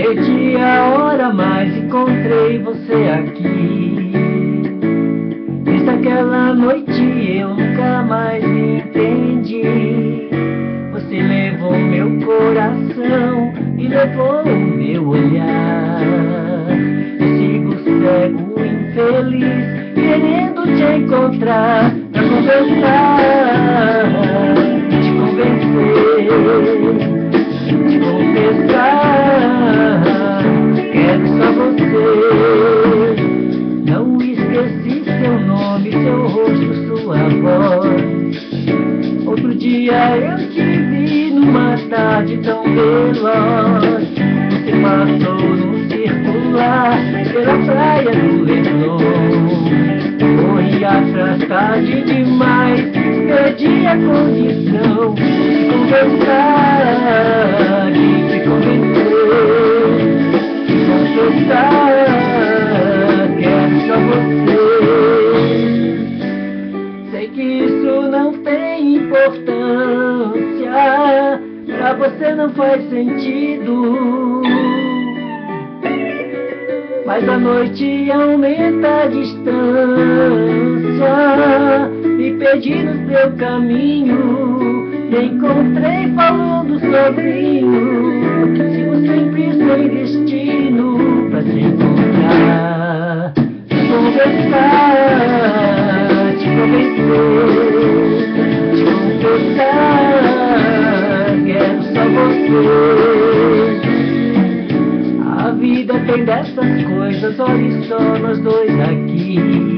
perdi a hora, mas encontrei você aqui. Desde aquela noite eu nunca mais me entendi. Você levou meu coração e levou o meu olhar. Eu sigo cego, infeliz, querendo te encontrar pra conversar, te convencer, te confessar. Quero só você. Não esqueci seu nome, seu rosto, sua voz. Outro dia eu te vi numa tarde tão veloz. Você passou num circular pela praia do Leblon. Corri atrás tarde demais, perdi a condição de conversar, de te convencer, de confessar. Quero só você. Sei que isso não tem importância, pra você não faz sentido, mas a noite aumenta a distância. Me perdi no seu caminho, me encontrei falando sozinho. Sigo sempre sem destino pra te encontrar, te conversar, te convencer, te confessar. Quero só você. A vida tem dessas coisas, olhe só nós dois aqui.